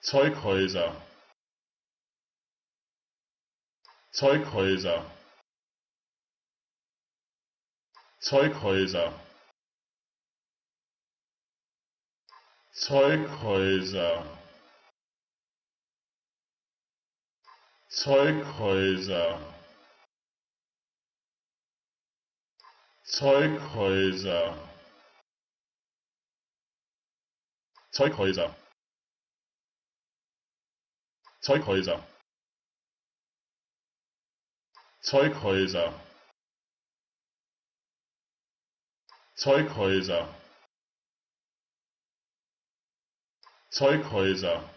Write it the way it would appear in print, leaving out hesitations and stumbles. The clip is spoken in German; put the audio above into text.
Zeughäuser, Zeughäuser, Zeughäuser, Zeughäuser, Zeughäuser, Zeughäuser, Zeughäuser, Zeughäuser, Zeughäuser, Zeughäuser, Zeughäuser,